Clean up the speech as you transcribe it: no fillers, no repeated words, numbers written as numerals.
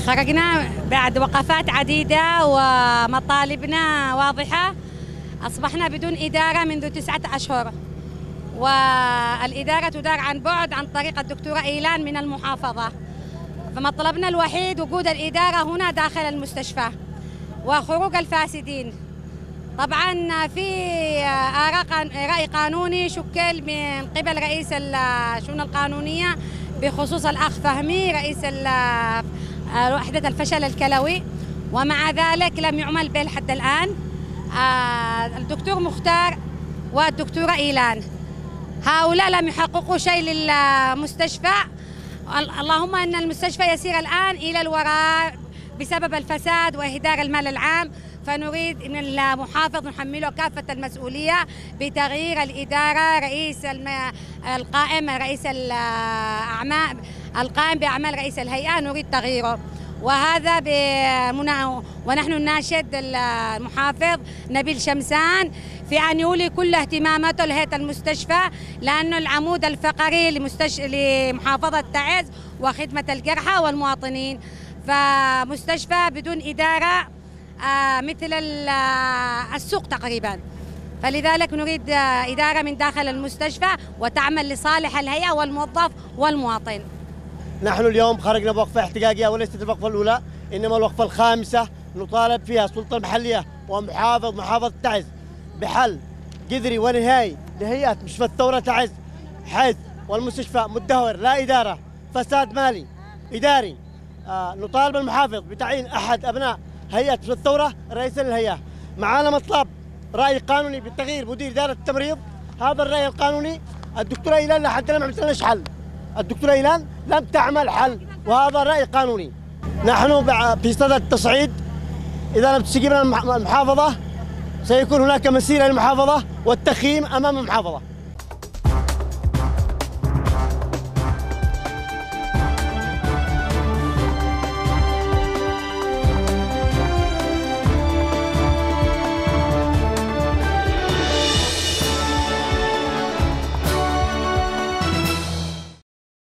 خرجنا بعد وقفات عديدة ومطالبنا واضحة. أصبحنا بدون إدارة منذ 9 أشهر، والإدارة تدار عن بعد عن طريق الدكتورة إيلان من المحافظة. فمطلبنا الوحيد وجود الإدارة هنا داخل المستشفى وخروج الفاسدين. طبعا في رأي قانوني شكل من قبل رئيس الشؤون القانونية بخصوص الأخ فهمي رئيس وحدة الفشل الكلوي، ومع ذلك لم يعمل به لحد الآن. الدكتور مختار والدكتورة إيلان هؤلاء لم يحققوا شيء للمستشفى. اللهم أن المستشفى يسير الآن إلى الوراء بسبب الفساد وإهدار المال العام، فنريد من المحافظ نحمله كافة المسؤولية بتغيير الإدارة. رئيس الأعمال القائم بأعمال رئيس الهيئة نريد تغييره، وهذا ونحن نناشد المحافظ نبيل شمسان في أن يولي كل اهتماماته لهيئة المستشفى، لأنه العمود الفقري لمحافظة تعز وخدمة الجرحى والمواطنين. فمستشفى بدون إدارة مثل السوق تقريبا، فلذلك نريد إدارة من داخل المستشفى وتعمل لصالح الهيئة والموظف والمواطن. نحن اليوم خرجنا بوقفة احتجاجية، وليست الوقفة الأولى إنما الوقفة الخامسة نطالب فيها السلطة المحلية محافظة تعز بحل جذري ونهائي لهيئة مستشفى الثورة تعز، حيث والمستشفى مدهور، لا إدارة، فساد مالي إداري. نطالب المحافظ بتعيين أحد أبناء هيئة مستشفى الثورة رئيسا للهيئة. معانا مطلب رأي قانوني بتغيير مدير إدارة التمريض. هذا الرأي القانوني الدكتورة إيلان لحد الآن ما عملت لناش حل، الدكتورة إيلان لم تعمل حل، وهذا رأي قانوني. نحن في صدد التصعيد، إذا لم تستجيب لنا المحافظة سيكون هناك مسيرة للمحافظة والتخييم أمام المحافظة.